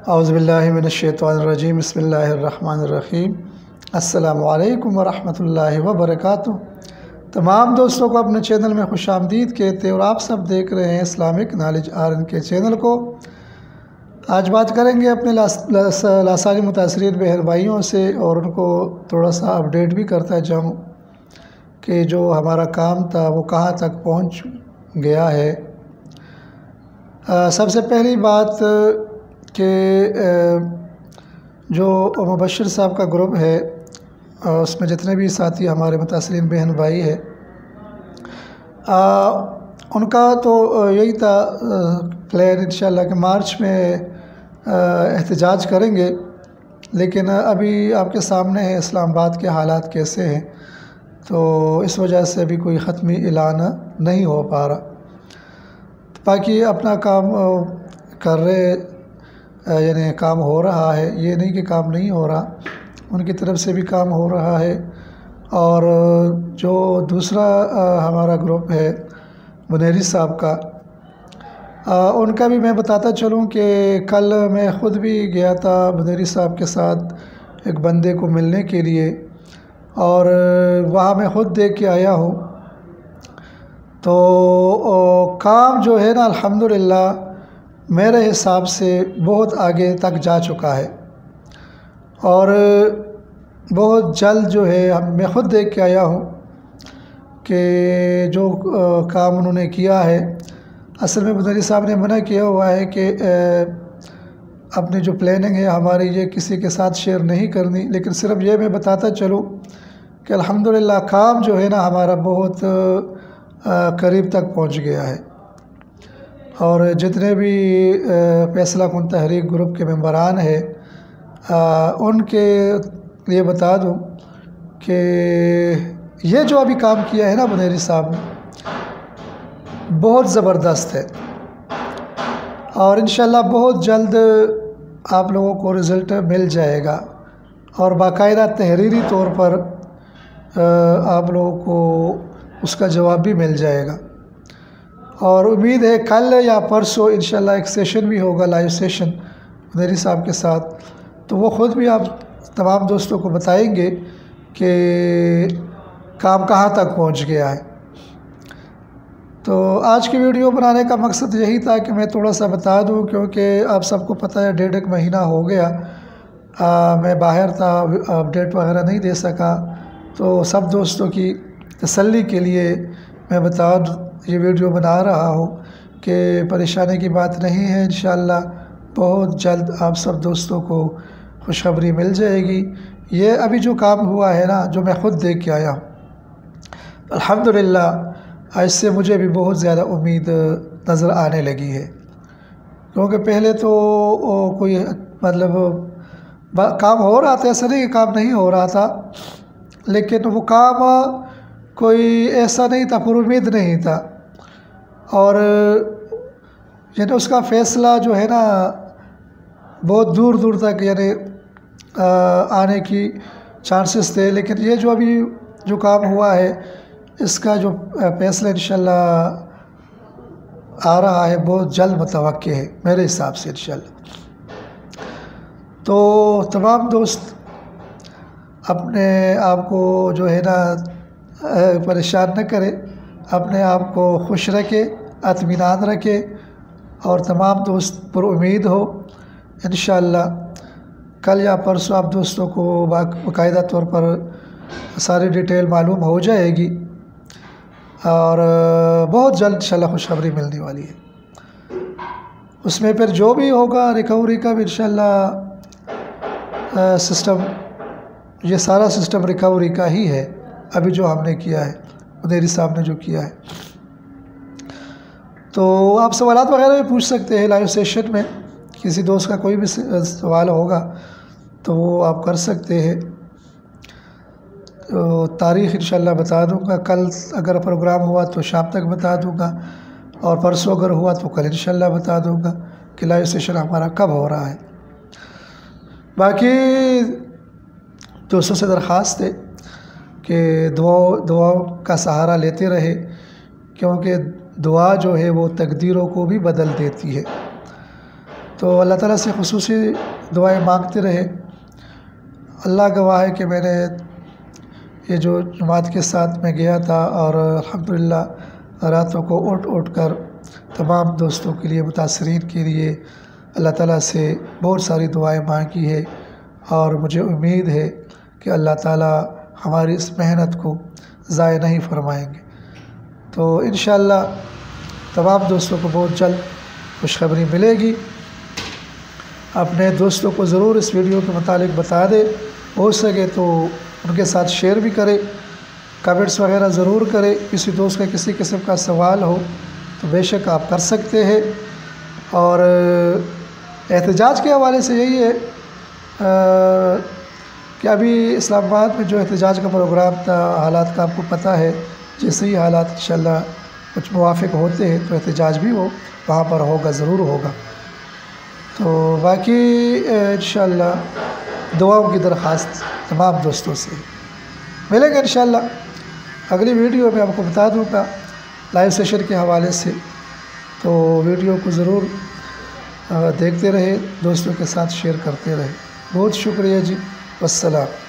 اعوذ باللہ من الشیطان الرجیم بسم اللہ الرحمن الرحیم السلام علیکم ورحمۃ اللہ وبرکاتہ۔ تمام دوستوں کو اپنے چینل میں خوش آمدید کہتے ہیں اور آپ سب دیکھ رہے ہیں اسلامک نالج RN کے چینل کو۔ آج بات کریں گے اپنے لاسانی متاثرین بہن بھائیوں سے اور ان کو تھوڑا سا اپڈیٹ بھی کرتا جاؤں کہ جو ہمارا کام تھا وہ کہاں تک پہنچ گیا ہے۔ سب سے پہلی بات کہ جو مبشر صاحب کا گروپ ہے اس میں جتنے بھی ساتھی ہمارے متاثرین بہن بھائی ہیں ان کا تو یہی تھا پلان انشاءاللہ کہ مارچ میں احتجاج کریں گے، لیکن ابھی آپ کے سامنے ہے اسلام آباد کے حالات کیسے ہیں، تو اس وجہ سے ابھی کوئی حتمی اعلان نہیں ہو پا رہا۔ باقی اپنا کام کر رہے، یعنی کام ہو رہا ہے، یہ نہیں کہ کام نہیں ہو رہا، ان کی طرف سے بھی کام ہو رہا ہے۔ اور جو دوسرا ہمارا گروپ ہے منیری صاحب کا، ان کا بھی میں بتاتا چلوں کہ کل میں خود بھی گیا تھا منیری صاحب کے ساتھ ایک بندے کو ملنے کے لیے، اور وہاں میں خود دیکھ کے آیا ہوں۔ تو کام جو ہے نا الحمدللہ میرے حساب سے بہت آگے تک جا چکا ہے، اور بہت جلد جو ہے میں خود دیکھ کے آیا ہوں کہ جو کام انہوں نے کیا ہے۔ اصل میں منیری صاحب نے منع کیا ہوا ہے کہ اپنی جو پلاننگ ہے ہماری یہ کسی کے ساتھ شیئر نہیں کرنی، لیکن صرف یہ میں بتاتا چلوں کہ الحمدللہ کام جو ہے نا ہمارا بہت قریب تک پہنچ گیا ہے۔ اور جتنے بھی فیصلہ کن تحریک گروپ کے ممبران ہیں ان کے لیے بتا دوں کہ یہ جو ابھی کام کیا ہے نا منیری صاحب نے بہت زبردست ہے، اور انشاءاللہ بہت جلد آپ لوگوں کو رزلٹ مل جائے گا، اور باقاعدہ تحریری طور پر آپ لوگوں کو اس کا جواب بھی مل جائے گا۔ اور امید ہے کل یا پرسوں انشاءاللہ ایک سیشن بھی ہوگا، لائیو سیشن منیری صاحب کے ساتھ، تو وہ خود بھی آپ تمام دوستوں کو بتائیں گے کہ کام کہاں تک پہنچ گیا ہے۔ تو آج کی ویڈیو بنانے کا مقصد یہی تھا کہ میں تھوڑا سا بتا دوں، کیونکہ آپ سب کو پتہ ہے 1.5 مہینہ ہو گیا میں باہر تھا، اپڈیٹ وغیرہ نہیں دے سکا، تو سب دوستوں کی تسلی کے لیے میں یہ ویڈیو بنا رہا ہوں کہ پریشانی کی بات نہیں ہے، انشاءاللہ بہت جلد آپ سب دوستوں کو خوشخبری مل جائے گی۔ یہ ابھی جو کام ہوا ہے نا جو میں خود دیکھ کے آیا ہوں الحمدللہ، اس سے مجھے بھی بہت زیادہ امید نظر آنے لگی ہے، کیونکہ پہلے تو کوئی مطلب کام ہو رہا تھا، ایسا نہیں کہ کام نہیں ہو رہا تھا، لیکن وہ کام کوئی ایسا نہیں تھا، پر امید نہیں تھا، اور یعنی اس کا فیصلہ جو ہے نا بہت دور دور تک یعنی آنے کی چانسز تھے، لیکن یہ جو ابھی جو کام ہوا ہے اس کا جو فیصلہ انشاءاللہ آ رہا ہے بہت جلد متوقع ہے میرے حساب سے انشاءاللہ۔ تو تمام دوست اپنے آپ کو جو ہے نا پریشان نہ کرے، اپنے آپ کو خوش رکھے، اطمینان رکھے، اور تمام دوست پر امید ہو انشاءاللہ کل یا پرسوں آپ دوستوں کو باقاعدہ طور پر ساری ڈیٹیل معلوم ہو جائے گی، اور بہت جلد انشاءاللہ خوشخبری ملنے والی ہے۔ اس میں پھر جو بھی ہوگا ریکوری کا بھی انشاءاللہ سسٹم، یہ سارا سسٹم ریکوری کا ہی ہے ابھی جو ہم نے کیا ہے، منیری صاحب نے جو کیا ہے۔ تو آپ سوالات وغیرہ بھی پوچھ سکتے ہیں لائیو سیشن میں، کسی دوست کا کوئی بھی سوال ہوگا تو وہ آپ کر سکتے ہیں۔ تو تاریخ انشاءاللہ بتا دوں گا، کل اگر پروگرام ہوا تو شام تک بتا دوں گا، اور پرسوں اگر ہوا تو کل انشاءاللہ بتا دوں گا کہ لائیو سیشن ہمارا کب ہو رہا ہے۔ باقی دوستوں سے درخواست ہے کہ دعاؤں کا سہارا لیتے رہے، کیونکہ دعا جو ہے وہ تقدیروں کو بھی بدل دیتی ہے۔ تو اللہ تعالیٰ سے خصوصی دعائیں مانگتے رہے۔ اللہ گواہ ہے کہ میں نے یہ جو جماعت کے ساتھ میں گیا تھا اور الحمدللہ راتوں کو اٹھ کر تمام دوستوں کے لیے، متاثرین کے لیے اللہ تعالیٰ سے بہت ساری دعائیں مانگی ہے، اور مجھے امید ہے کہ اللہ تعالیٰ ہماری اس محنت کو ضائع نہیں فرمائیں گے۔ تو انشاءاللہ تمام دوستوں کو بہت جلد خوشخبری ملے گی۔ اپنے دوستوں کو ضرور اس ویڈیو کے متعلق بتا دے، ہو سکے تو ان کے ساتھ شیئر بھی کرے، کمنٹس وغیرہ ضرور کرے۔ کسی دوست کا کسی قسم کا سوال ہو تو بے شک آپ کر سکتے ہیں۔ اور احتجاج کے حوالے سے یہی ہے کہ ابھی اسلام آباد میں جو احتجاج کا پروگرام تھا، حالات کا آپ کو پتہ ہے، جیسے ہی حالات انشاءاللہ کچھ موافق ہوتے ہیں تو احتجاج بھی وہاں پر ہوگا، ضرور ہوگا۔ تو باقی انشاءاللہ دعاؤں کی درخواست تمام دوستوں سے ملے گا انشاءاللہ۔ اگلی ویڈیو میں آپ کو بتا دوں گا لائیو سیشن کے حوالے سے، تو ویڈیو کو ضرور دیکھتے رہے، دوستوں کے ساتھ شیئر کرتے رہے۔ بہت شکریہ جی، والسلام۔